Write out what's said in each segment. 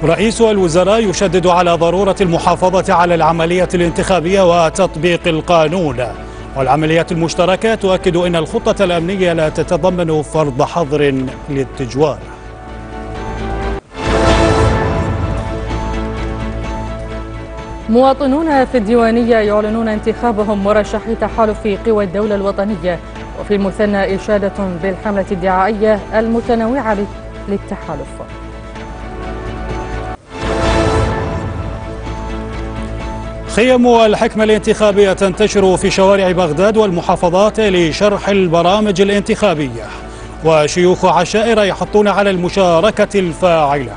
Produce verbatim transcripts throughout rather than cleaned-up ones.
رئيس الوزراء يشدد على ضرورة المحافظة على العملية الانتخابية وتطبيق القانون. والعمليات المشتركة تؤكد أن الخطة الأمنية لا تتضمن فرض حظر للتجوال. مواطنون في الديوانية يعلنون انتخابهم مرشحي تحالف قوى الدولة الوطنية، وفي المثنى إشادة بالحملة الدعائية المتنوعة للتحالف. خيم الحكمة الانتخابية تنتشر في شوارع بغداد والمحافظات لشرح البرامج الانتخابية، وشيوخ عشائر يحثون على المشاركة الفاعلة.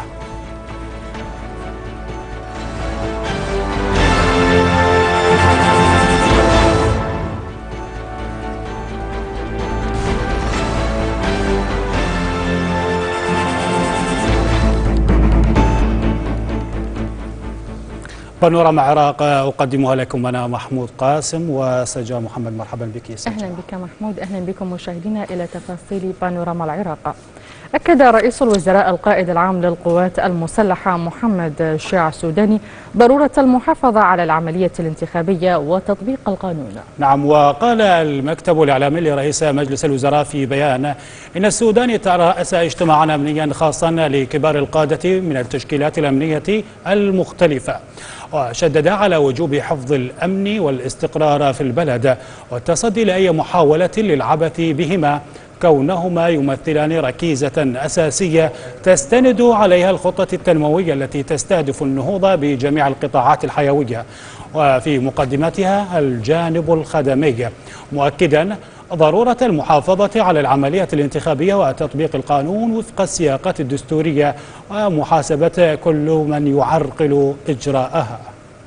بانوراما عراق أقدمها لكم أنا محمود قاسم وسجا محمد. مرحبا بك سجا. أهلا بك محمود، أهلا بكم مشاهدينا إلى تفاصيل بانوراما العراق. أكد رئيس الوزراء القائد العام للقوات المسلحة محمد شيع السوداني ضرورة المحافظة على العملية الانتخابية وتطبيق القانون. نعم، وقال المكتب الإعلامي لرئيس مجلس الوزراء في بيان إن السودان يترأس اجتماعا أمنيا خاصا لكبار القادة من التشكيلات الأمنية المختلفة، وشدد على وجوب حفظ الأمن والاستقرار في البلد والتصدي لأي محاولة للعبث بهما، كونهما يمثلان ركيزة أساسية تستند عليها الخطة التنموية التي تستهدف النهوض بجميع القطاعات الحيوية وفي مقدمتها الجانب الخدمي، مؤكدا ضرورة المحافظة على العملية الانتخابية وتطبيق القانون وفق السياقات الدستورية ومحاسبة كل من يعرقل إجراءها.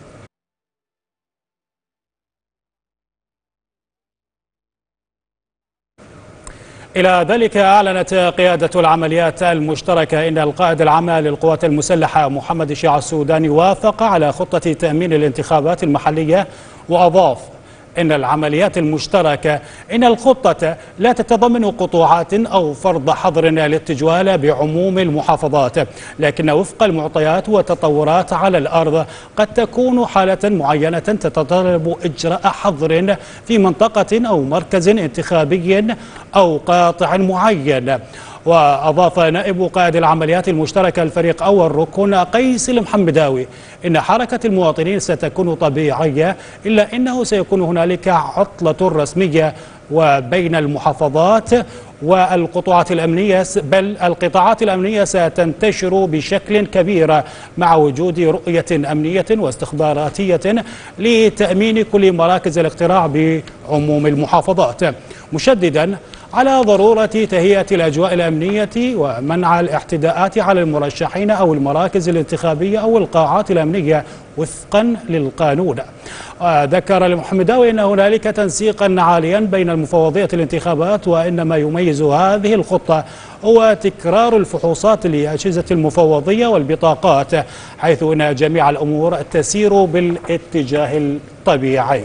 إلى ذلك أعلنت قيادة العمليات المشتركة إن القائد العام للقوات المسلحة محمد شيع السوداني وافق على خطة تأمين الانتخابات المحلية، وأضاف إن العمليات المشتركة إن الخطة لا تتضمن قطوعات أو فرض حظر للتجوال بعموم المحافظات، لكن وفق المعطيات والتطورات على الأرض قد تكون حالة معينة تتطلب إجراء حظر في منطقة أو مركز انتخابي أو قاطع معين. وأضاف نائب قائد العمليات المشتركة الفريق أول ركن قيس المحمداوي إن حركة المواطنين ستكون طبيعية، إلا أنه سيكون هنالك عطلة رسمية وبين المحافظات والقطاعات الأمنية، بل القطاعات الأمنية ستنتشر بشكل كبير مع وجود رؤية أمنية واستخباراتية لتأمين كل مراكز الاقتراع بعموم المحافظات، مشددا على ضرورة تهيئة الأجواء الأمنية ومنع الاعتداءات على المرشحين أو المراكز الانتخابية أو القاعات الأمنية وفقا للقانون. ذكر المحمداوي أن هنالك تنسيقا عاليا بين المفوضية الانتخابات، وإن ما يميز هذه الخطة هو تكرار الفحوصات لأجهزة المفوضية والبطاقات، حيث أن جميع الأمور تسير بالاتجاه الطبيعي.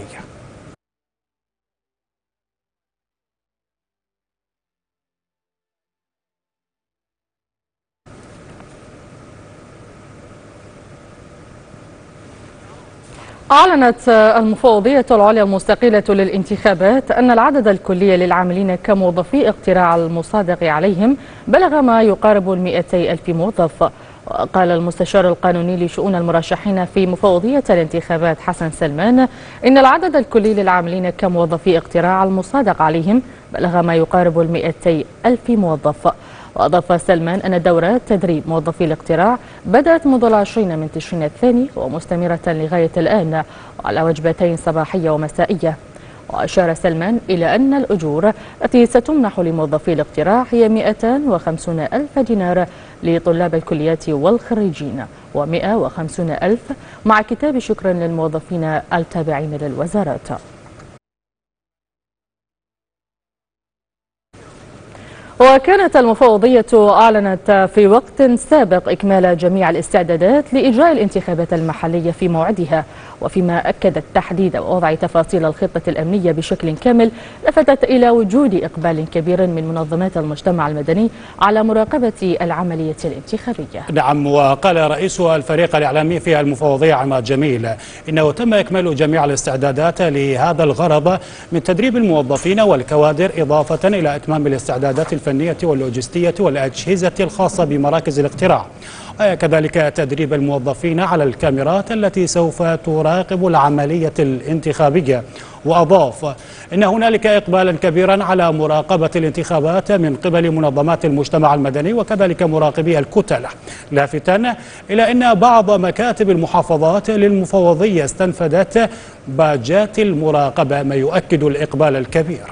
أعلنت المفوضية العليا المستقلة للانتخابات أن العدد الكلي للعاملين كموظفي اقتراع المصادق عليهم بلغ ما يقارب المئتي ألف موظف. وقال المستشار القانوني لشؤون المرشحين في مفوضية الانتخابات حسن سلمان إن العدد الكلي للعاملين كموظفي اقتراع المصادق عليهم بلغ ما يقارب المئتي ألف موظف. وأضاف سلمان أن دورات تدريب موظفي الاقتراع بدأت منذ العشرين من تشرين الثاني ومستمرة لغاية الآن وعلى وجبتين صباحية ومسائية. وأشار سلمان إلى أن الأجور التي ستمنح لموظفي الاقتراع هي مئتين وخمسين ألف دينار لطلاب الكليات والخريجين ومئة وخمسين ألف مع كتاب شكر للموظفين التابعين للوزارات. وكانت المفوضية أعلنت في وقت سابق إكمال جميع الاستعدادات لإجراء الانتخابات المحلية في موعدها، وفيما أكدت تحديد ووضع تفاصيل الخطة الأمنية بشكل كامل، لفتت إلى وجود إقبال كبير من منظمات المجتمع المدني على مراقبة العملية الانتخابية. نعم، وقال رئيس الفريق الإعلامي في المفوضية عماد جميل إنه تم إكمال جميع الاستعدادات لهذا الغرض من تدريب الموظفين والكوادر، إضافة إلى إتمام الاستعدادات الفنية واللوجستية والأجهزة الخاصة بمراكز الاقتراع، وكذلك تدريب الموظفين على الكاميرات التي سوف تراقب العملية الانتخابية. وأضاف إن هنالك إقبالا كبيرا على مراقبة الانتخابات من قبل منظمات المجتمع المدني وكذلك مراقبي الكتل، لافتا إلى أن بعض مكاتب المحافظات للمفوضية استنفدت باجات المراقبة، ما يؤكد الإقبال الكبير.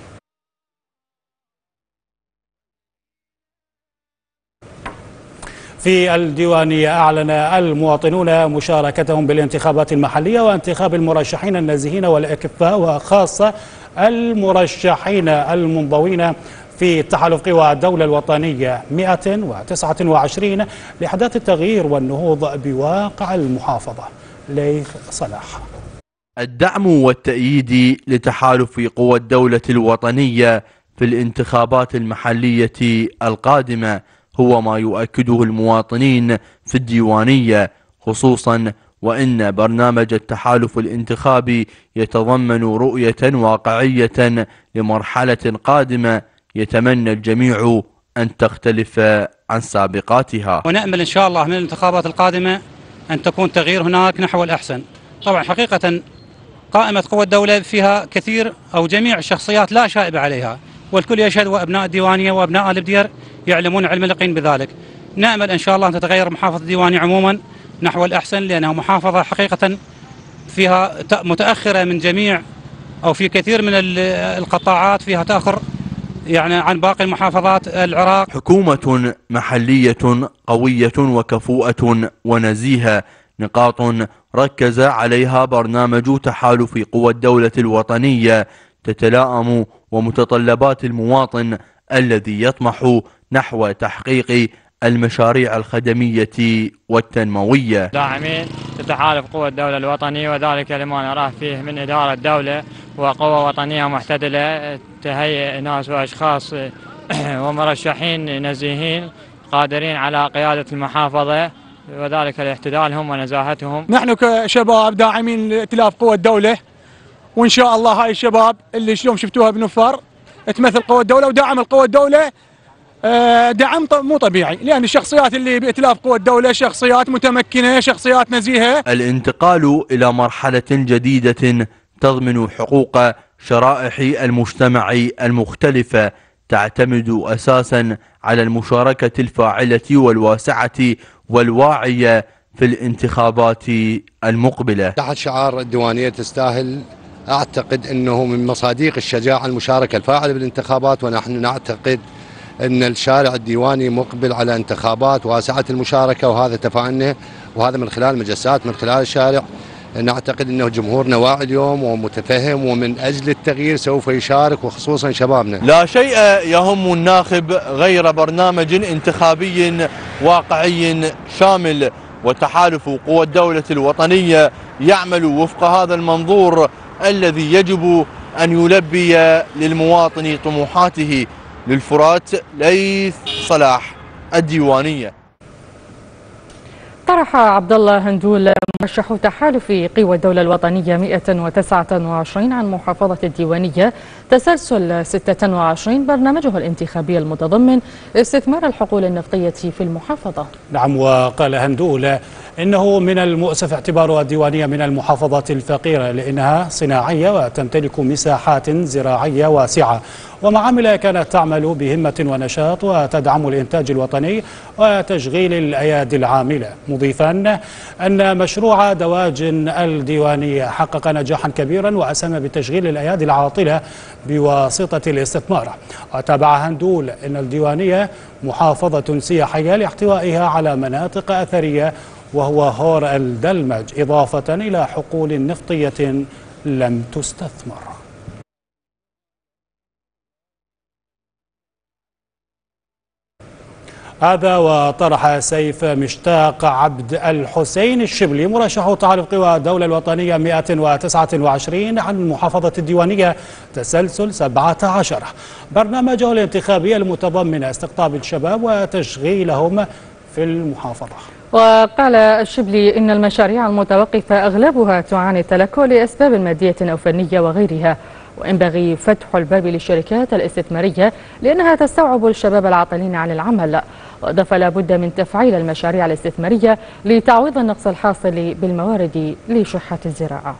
في الديوانية أعلن المواطنون مشاركتهم بالانتخابات المحلية وانتخاب المرشحين النزيهين والأكفاء، وخاصة المرشحين المنضوين في تحالف قوى الدولة الوطنية مئة وتسعة وعشرين لإحداث التغيير والنهوض بواقع المحافظة. ليث صلاح. الدعم والتأييد لتحالف قوى الدولة الوطنية في الانتخابات المحلية القادمة هو ما يؤكده المواطنين في الديوانية، خصوصا وإن برنامج التحالف الانتخابي يتضمن رؤية واقعية لمرحلة قادمة يتمنى الجميع أن تختلف عن سابقاتها. ونأمل إن شاء الله من الانتخابات القادمة أن تكون تغيير هناك نحو الأحسن. طبعا حقيقة قائمة قوى الدولة فيها كثير أو جميع الشخصيات لا شائبة عليها، والكل يشهد، وأبناء الديوانية وأبناء آل بدير يعلمون علم اليقين بذلك. نأمل إن شاء الله أن تتغير محافظة الديوانية عموما نحو الأحسن، لأنها محافظة حقيقة فيها متأخرة من جميع أو في كثير من القطاعات فيها تأخر يعني عن باقي المحافظات العراق. حكومة محلية قوية وكفؤة ونزيهة، نقاط ركز عليها برنامج تحالف قوى الدولة الوطنية تتلائم ومتطلبات المواطن الذي يطمح نحو تحقيق المشاريع الخدمية والتنموية. داعمين لتحالف قوى الدولة الوطنية، وذلك لما نراه فيه من إدارة الدولة وقوى وطنية محتدلة تهيئ ناس وأشخاص ومرشحين نزيهين قادرين على قيادة المحافظة، وذلك لاحتدالهم ونزاهتهم. نحن كشباب داعمين لائتلاف قوى الدولة، وإن شاء الله هاي الشباب اللي اليوم شفتوها بنفر تمثل قوى الدولة ودعم القوى الدولة دعم مو طبيعي، لأن الشخصيات اللي بائتلاف قوى الدولة شخصيات متمكنة، شخصيات نزيهة. الانتقال إلى مرحلة جديدة تضمن حقوق شرائح المجتمع المختلفة، تعتمد أساسا على المشاركة الفاعلة والواسعة والواعية في الانتخابات المقبلة. تحت شعار الديوانية تستاهل، أعتقد أنه من مصادق الشجاعة المشاركة الفاعلة بالانتخابات، ونحن نعتقد أن الشارع الديواني مقبل على انتخابات واسعة المشاركة، وهذا تفاعلنا، وهذا من خلال المجسات، من خلال الشارع. نعتقد أنه جمهورنا واعي اليوم ومتفهم، ومن أجل التغيير سوف يشارك، وخصوصا شبابنا. لا شيء يهم الناخب غير برنامج انتخابي واقعي شامل، وتحالف قوى الدولة الوطنية يعمل وفق هذا المنظور الذي يجب أن يلبي للمواطن طموحاته. للفرات، ليث صلاح، الديوانية. طرح عبد الله هندول مرشح تحالف قوى الدولة الوطنية مئة وتسعة وعشرين عن محافظة الديوانية تسلسل ستة وعشرين برنامجه الانتخابي المتضمن استثمار الحقول النفطية في المحافظة. نعم، وقال هندول إنه من المؤسف اعتبار الديوانية من المحافظات الفقيرة لأنها صناعية وتمتلك مساحات زراعية واسعة ومعامل كانت تعمل بهمة ونشاط وتدعم الإنتاج الوطني وتشغيل الأيادي العاملة، مضيفا أن مشروع دواجن الديوانية حقق نجاحا كبيرا وأسهم بتشغيل الأيادي العاطلة بواسطة الاستثمار. وتابع هندول أن الديوانية محافظة سياحية لاحتوائها على مناطق أثرية وهو هور الدلمج، إضافة إلى حقول نفطية لم تستثمر. هذا وطرح سيف مشتاق عبد الحسين الشبلي مرشح تعالف قوى الدولة الوطنية مئة وتسعة وعشرين عن المحافظة الديوانية تسلسل سبعة عشر برنامجه الانتخابي المتضمن استقطاب الشباب وتشغيلهم في المحافظة. وقال الشبلي إن المشاريع المتوقفة أغلبها تعاني التلكؤ لأسباب مادية أو فنية وغيرها، وينبغي فتح الباب للشركات الاستثمارية لأنها تستوعب الشباب العاطلين عن العمل. وأضاف لا بد من تفعيل المشاريع الاستثمارية لتعويض النقص الحاصل بالموارد لشحة الزراعة.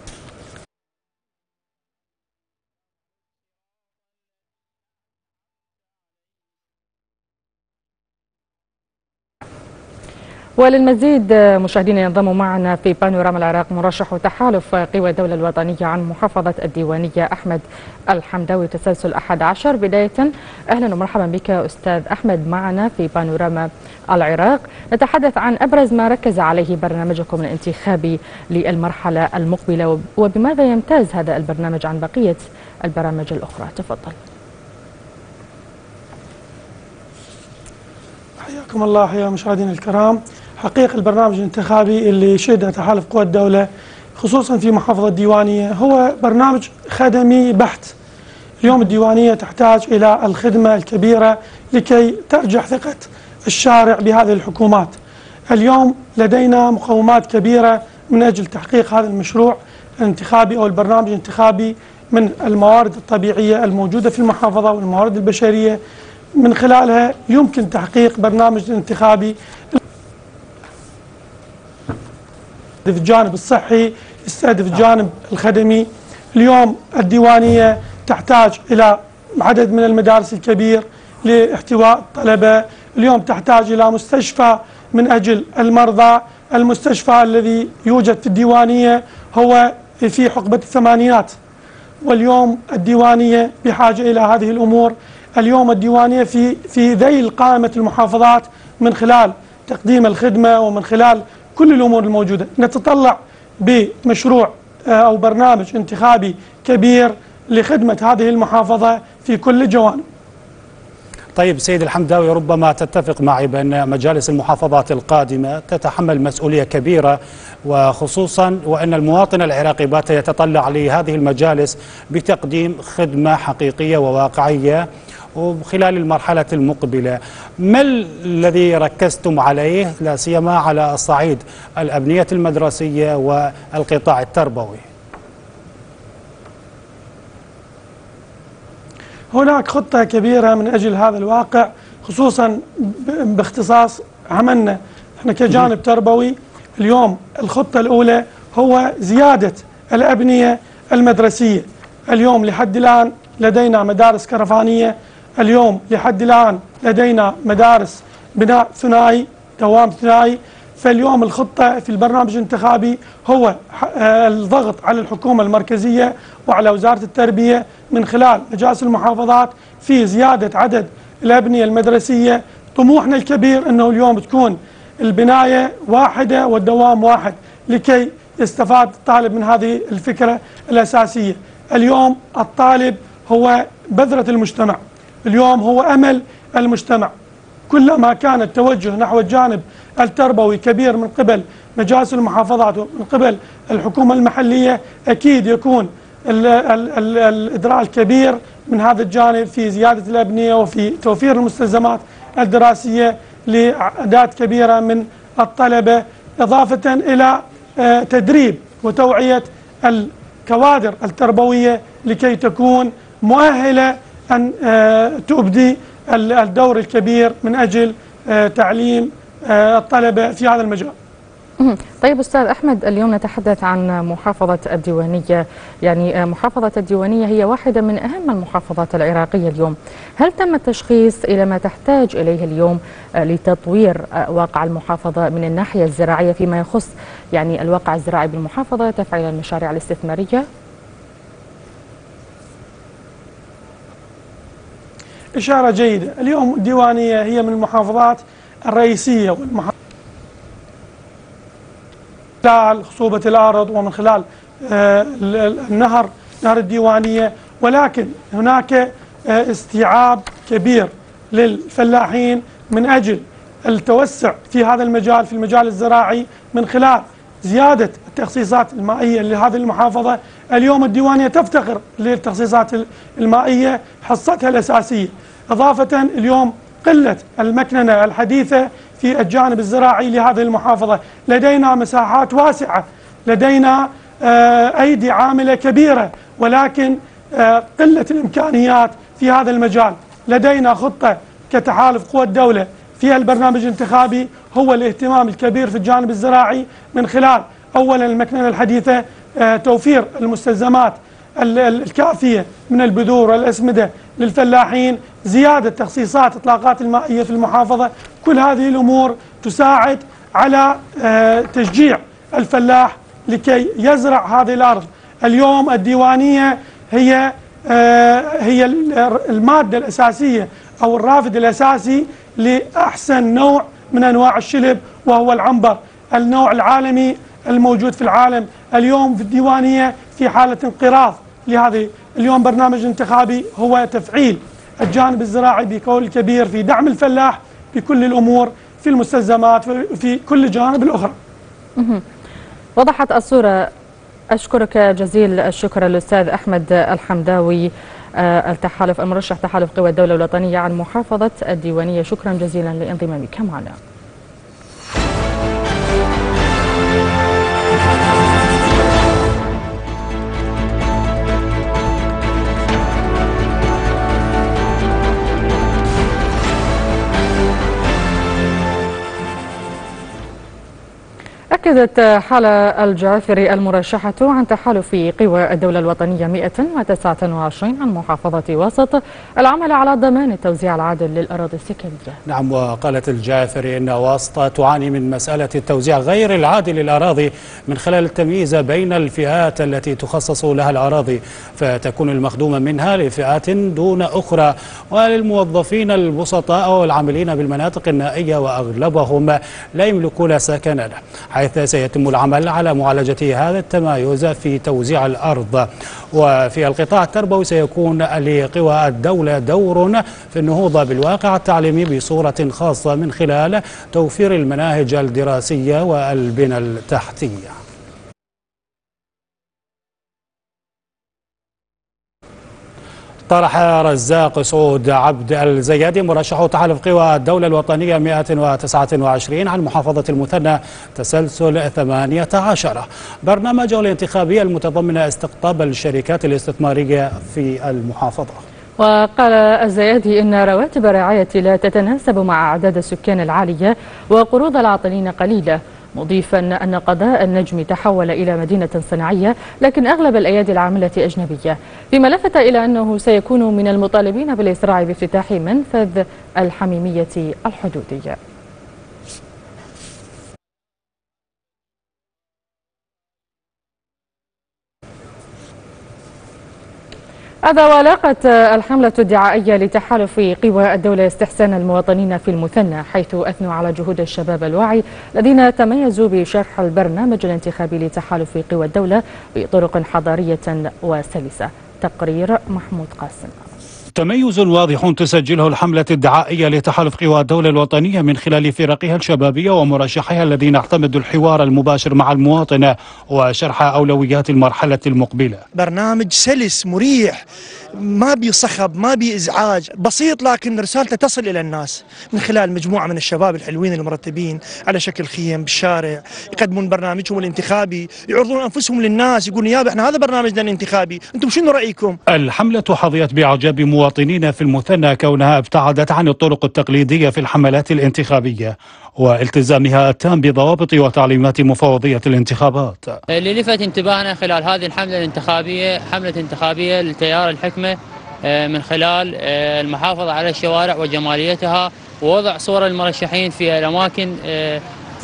وللمزيد مشاهدينا ينضم معنا في بانوراما العراق مرشح تحالف قوى الدولة الوطنية عن محافظة الديوانية أحمد الحمداوي تسلسل أحد عشر. بداية أهلا ومرحبا بك أستاذ أحمد معنا في بانوراما العراق. نتحدث عن أبرز ما ركز عليه برنامجكم الانتخابي للمرحلة المقبلة، وبماذا يمتاز هذا البرنامج عن بقية البرامج الأخرى؟ تفضل. حياكم الله حيا مشاهدينا الكرام. حقيقة البرنامج الانتخابي اللي شهده تحالف قوى الدولة خصوصا في محافظة الديوانية هو برنامج خدمي بحت. اليوم الديوانية تحتاج إلى الخدمة الكبيرة لكي ترجح ثقة الشارع بهذه الحكومات. اليوم لدينا مقومات كبيرة من أجل تحقيق هذا المشروع الانتخابي أو البرنامج الانتخابي، من الموارد الطبيعية الموجودة في المحافظة والموارد البشرية، من خلالها يمكن تحقيق برنامج انتخابي يستهدف الجانب الصحي، يستهدف الجانب الخدمي. اليوم الديوانية تحتاج إلى عدد من المدارس الكبير لاحتواء الطلبة. اليوم تحتاج إلى مستشفى من أجل المرضى. المستشفى الذي يوجد في الديوانية هو في حقبة الثمانينات، واليوم الديوانية بحاجة إلى هذه الأمور. اليوم الديوانية في في ذيل قائمة المحافظات من خلال تقديم الخدمة ومن خلال كل الأمور الموجودة. نتطلع بمشروع أو برنامج انتخابي كبير لخدمة هذه المحافظة في كل الجوانب. طيب سيد الحمداوي، ربما تتفق معي بأن مجالس المحافظات القادمة تتحمل مسؤولية كبيرة، وخصوصا وأن المواطن العراقي بات يتطلع لهذه المجالس بتقديم خدمة حقيقية وواقعية وخلال المرحلة المقبلة. ما الذي ركزتم عليه لا سيما على الصعيد الأبنية المدرسية والقطاع التربوي؟ هناك خطة كبيرة من أجل هذا الواقع، خصوصا باختصاص عملنا احنا كجانب تربوي. اليوم الخطة الأولى هو زيادة الأبنية المدرسية. اليوم لحد الآن لدينا مدارس كرفانية، اليوم لحد الآن لدينا مدارس بناء ثنائي دوام ثنائي. فاليوم الخطة في البرنامج الانتخابي هو الضغط على الحكومة المركزية وعلى وزارة التربية من خلال مجالس المحافظات في زيادة عدد الأبنية المدرسية. طموحنا الكبير أنه اليوم تكون البناية واحدة والدوام واحد لكي يستفاد الطالب من هذه الفكرة الأساسية. اليوم الطالب هو بذرة المجتمع، اليوم هو أمل المجتمع. كلما كان التوجه نحو الجانب التربوي كبير من قبل مجالس المحافظات ومن قبل الحكومة المحلية، أكيد يكون ال ال ال الإدراء الكبير من هذا الجانب في زيادة الأبنية وفي توفير المستلزمات الدراسية لأعداد كبيرة من الطلبة، إضافة إلى تدريب وتوعية الكوادر التربوية لكي تكون مؤهلة أن تؤدي الدور الكبير من أجل تعليم الطلبة في هذا المجال. طيب أستاذ أحمد، اليوم نتحدث عن محافظة الديوانية. يعني محافظة الديوانية هي واحدة من أهم المحافظات العراقية اليوم. هل تم التشخيص إلى ما تحتاج إليه اليوم لتطوير واقع المحافظة من الناحية الزراعية فيما يخص يعني الواقع الزراعي بالمحافظة، تفعيل المشاريع الاستثمارية؟ إشارة جيدة. اليوم الديوانية هي من المحافظات الرئيسية والمحافظات من خلال خصوبة الأرض ومن خلال النهر نهر الديوانية، ولكن هناك استيعاب كبير للفلاحين من أجل التوسع في هذا المجال، في المجال الزراعي، من خلال زيادة التخصيصات المائية لهذه المحافظة. اليوم الديوانية تفتخر للتخصيصات المائية حصتها الأساسية. إضافة اليوم قلة المكننة الحديثة في الجانب الزراعي لهذه المحافظة، لدينا مساحات واسعة، لدينا أيدي عاملة كبيرة، ولكن قلة الإمكانيات في هذا المجال. لدينا خطة كتحالف قوى الدولة في البرنامج الانتخابي هو الاهتمام الكبير في الجانب الزراعي من خلال أولا المكننة الحديثة، توفير المستلزمات الكافية من البذور والأسمدة للفلاحين، زيادة تخصيصات إطلاقات المائية في المحافظة. كل هذه الأمور تساعد على تشجيع الفلاح لكي يزرع هذه الأرض. اليوم الديوانية هي هي المادة الأساسية أو الرافد الأساسي لأحسن نوع من أنواع الشلب، وهو العنبر، النوع العالمي الموجود في العالم. اليوم في الديوانية في حالة انقراض لهذه. اليوم برنامج انتخابي هو تفعيل الجانب الزراعي بقول كبير في دعم الفلاح بكل الأمور، في المستلزمات، في كل الجوانب الأخرى. وضحت الصورة. أشكرك جزيل الشكر الأستاذ أحمد الحمداوي، التحالف المرشح تحالف قوى الدولة الوطنية عن محافظة الديوانية. شكرا جزيلا لانضمامك معنا. أكدت حالة الجعفري المرشحة عن تحالف قوى الدولة الوطنية مئة وتسعة وعشرين عن محافظة واسط العمل على ضمان التوزيع العادل للأراضي السكنية. نعم، وقالت الجعفري أن واسط تعاني من مسألة التوزيع غير العادل للأراضي من خلال التمييز بين الفئات التي تخصص لها الأراضي، فتكون المخدومة منها لفئات دون أخرى، وللموظفين البسطاء والعاملين بالمناطق النائية وأغلبهم لا يملكون سكنا، حيث سيتم العمل على معالجة هذا التمايز في توزيع الأرض. وفي القطاع التربوي سيكون لقوى الدولة دور في النهوض بالواقع التعليمي بصورة خاصة من خلال توفير المناهج الدراسية والبنى التحتية. طرح رزاق سعود عبد الزيادي مرشح تحالف قوى الدولة الوطنية مئة وتسعة وعشرين عن محافظة المثنى تسلسل ثمانية عشر برنامجه الانتخابي المتضمن استقطاب الشركات الاستثمارية في المحافظة. وقال الزيادي إن رواتب الرعاية لا تتناسب مع أعداد السكان العالية وقروض العاطلين قليلة، مضيفا أن قضاء النجم تحول إلى مدينة صناعية لكن أغلب الأيادي العاملة أجنبية، فيما لفت إلى أنه سيكون من المطالبين بالإسراع بافتتاح منفذ الحميمية الحدودية. هذا ولاقت الحملة الدعائية لتحالف قوى الدولة استحسان المواطنين في المثنى، حيث أثنوا على جهود الشباب الواعي الذين تميزوا بشرح البرنامج الانتخابي لتحالف قوى الدولة بطرق حضارية وسلسة. تقرير محمود قاسم. تميز واضح تسجله الحملة الدعائية لتحالف قوى الدولة الوطنية من خلال فرقها الشبابية ومرشحيها الذين اعتمدوا الحوار المباشر مع المواطن وشرح أولويات المرحلة المقبلة. برنامج سلس مريح، ما بي صخب، ما بي إزعاج، بسيط لكن رسالته تصل إلى الناس من خلال مجموعة من الشباب الحلوين المرتبين على شكل خيم بالشارع، يقدمون برنامجهم الانتخابي، يعرضون أنفسهم للناس، يقولون يا احنا هذا برنامجنا الانتخابي، أنتم شنو رأيكم؟ الحملة حظيت بإعجاب مواطنين في المثنى كونها ابتعدت عن الطرق التقليدية في الحملات الانتخابية والتزامها التام بضوابط وتعليمات مفوضية الانتخابات. اللي لفت انتباهنا خلال هذه الحملة الانتخابية حملة انتخابية لتيار الحكمة من خلال المحافظة على الشوارع وجماليتها ووضع صور المرشحين في الأماكن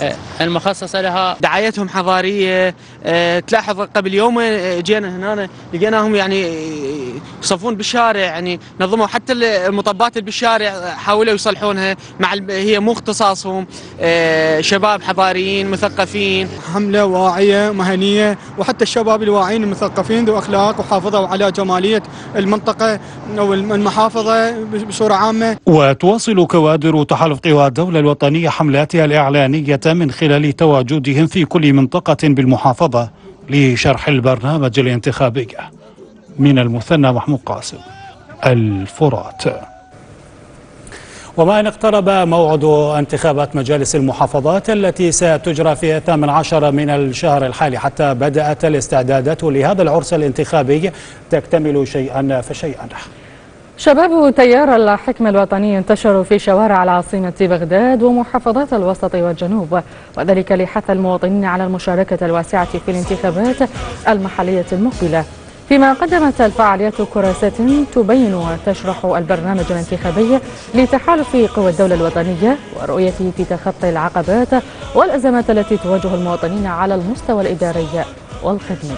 المخصصة لها. دعايتهم حضارية. تلاحظ قبل يومين جينا هنا لقيناهم يعني يصفون بالشارع، يعني نظموا حتى المطبات اللي بالشارع حاولوا يصلحونها، مع هي مو اختصاصهم. شباب حضاريين مثقفين. حملة واعية مهنية، وحتى الشباب الواعيين المثقفين ذو أخلاق وحافظوا على جمالية المنطقة أو المحافظة بصورة عامة. وتواصل كوادر تحالف قوى الدولة الوطنية حملاتها الإعلانية من خلال تواجدهم في كل منطقة بالمحافظة لشرح البرنامج الانتخابي. من المثنى محمود قاسم، الفرات. وما إن اقترب موعد انتخابات مجالس المحافظات التي ستجرى في الثامن عشر من الشهر الحالي، حتى بدأت الاستعدادات لهذا العرس الانتخابي تكتمل شيئا فشيئا. شباب تيار الحكمة الوطني انتشروا في شوارع العاصمة بغداد ومحافظات الوسط والجنوب، وذلك لحث المواطنين على المشاركة الواسعة في الانتخابات المحلية المقبلة. فيما قدمت الفعاليات كراسات تبين وتشرح البرنامج الانتخابي لتحالف قوى الدولة الوطنية ورؤيته في تخطي العقبات والأزمات التي تواجه المواطنين على المستوى الإداري والخدمي.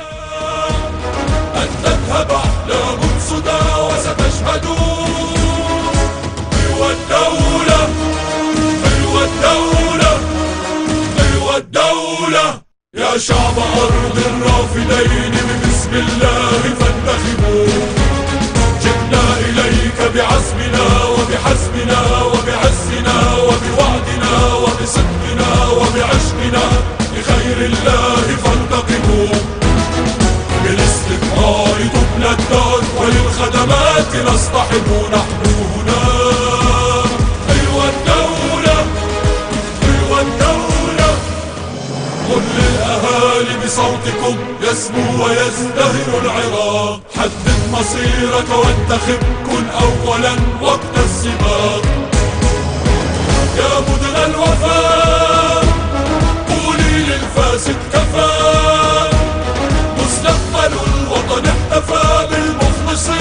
أن تذهب أحلام صدى وستشهدوا حلوة الدولة، حلوة الدولة، حلوة الدولة. يا شعب أرض الرافدين ببسم الله فانتخبوا. جئنا إليك بعزمنا وبحزمنا وبعزنا وبوعدنا وبصدقنا وبعشقنا لخير الله فانتقموا. بالاستثمار تبنى الدار وللخدمات نصطحب نحن هنا. حلوة الدولة، حلوة الدولة. قل للأهالي بصوتكم يسمو ويزدهر العراق. حدد مصيرك وانتخب، كن أولا وقت السباق. يا مدن الوفاء قولي للفاسد كفى. مستقبل الوطن احتفى بالمخلصين.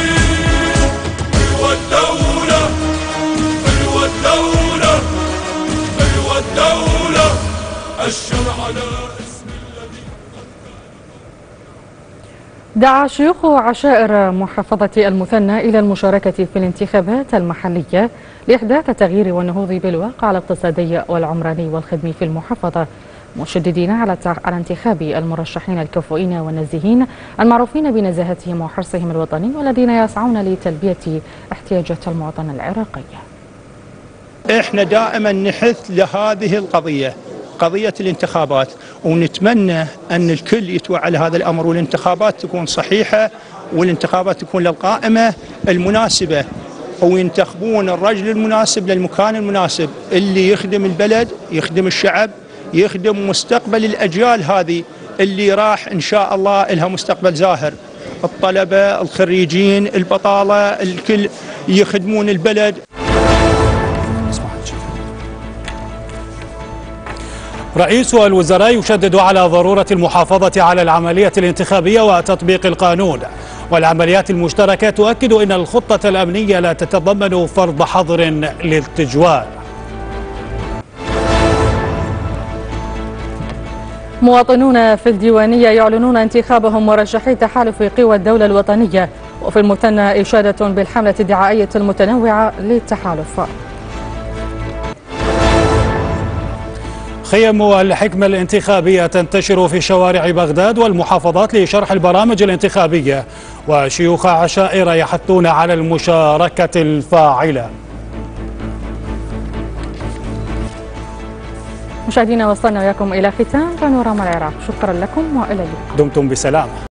حلوة الدولة، حلوة الدولة، حلوة الدولة. أشر على اسم الذي. دعا شيوخ عشائر محافظة المثنى إلى المشاركة في الانتخابات المحلية لإحداث التغيير والنهوض بالواقع الاقتصادي والعمراني والخدمي في المحافظة، مشددين على على انتخاب المرشحين الكفؤين والنزيهين المعروفين بنزاهتهم وحرصهم الوطني، والذين يسعون لتلبية احتياجات المواطن العراقي. احنا دائما نحث لهذه القضية، قضية الانتخابات، ونتمنى أن الكل يتوعى لهذا الأمر، والانتخابات تكون صحيحة، والانتخابات تكون للقائمة المناسبة، وينتخبون الرجل المناسب للمكان المناسب اللي يخدم البلد، يخدم الشعب، يخدم مستقبل الأجيال هذه اللي راح إن شاء الله لها مستقبل زاهر. الطلبة، الخريجين، البطالة، الكل يخدمون البلد. رئيس الوزراء يشدد على ضرورة المحافظة على العملية الانتخابية وتطبيق القانون، والعمليات المشتركة تؤكد أن الخطة الأمنية لا تتضمن فرض حظر للتجوال. مواطنون في الديوانية يعلنون انتخابهم مرشحي تحالف قوى الدولة الوطنية، وفي المثنى إشادة بالحملة الدعائية المتنوعة للتحالف. خيم الحكمة الانتخابية تنتشر في شوارع بغداد والمحافظات لشرح البرامج الانتخابية، وشيوخ عشائر يحثون على المشاركة الفاعلة. مشاهدينا، وصلنا وياكم إلى ختام بانوراما العراق. شكرا لكم وإلى اللقاء. دمتم بسلام.